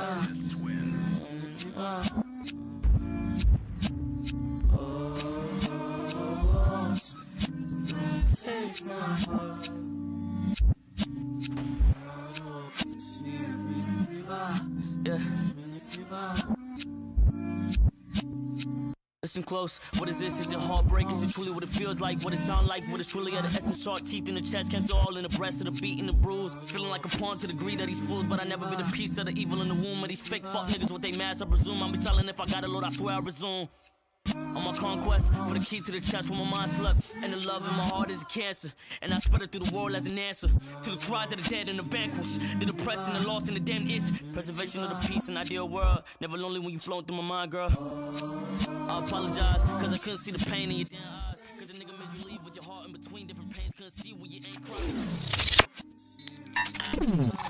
Take my heart. Listen close, what is this? Is it heartbreak? Is it truly what it feels like? What it sound like? What is truly at the essence? Sharp teeth in the chest, cancer all in the breast, of the beat and the bruise. Feeling like a pawn to the greed of these fools, but I never been a piece of the evil in the womb of these fake fuck niggas with they masks. I presume I'll be telling if I got a load, I swear I resume. On my conquest, for the key to the chest when my mind slept. And the love in my heart is a cancer, and I spread it through the world as an answer to the cries of the dead and the vanquished, the depressed and the lost and the damned itch. Preservation of the peace and ideal world. Never lonely when you flowing through my mind, girl. I apologize, cause I couldn't see the pain in your damn eyes. Cause a nigga made you leave with your heart in between different pains. Couldn't see where you ain't crying.